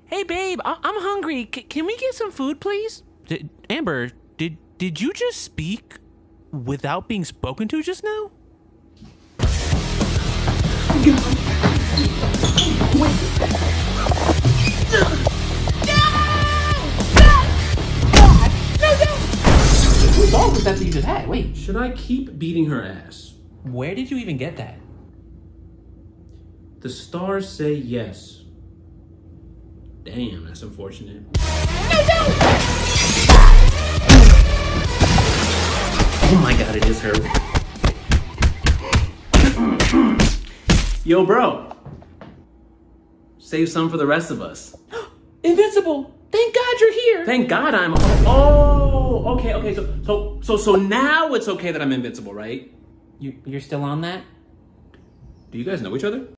Hey, babe, I'm hungry. Can we get some food, please? Amber, did you just speak without being spoken to just now? What dog was that you just had? Wait. Should I keep beating her ass? Where did you even get that? The stars say yes. Damn, that's unfortunate. Oh my god, it is her. Yo, bro. Save some for the rest of us. Invincible! Thank God you're here! Thank God I'm... Oh, okay. So now it's okay that I'm invincible, right? You're still on that? Do you guys know each other?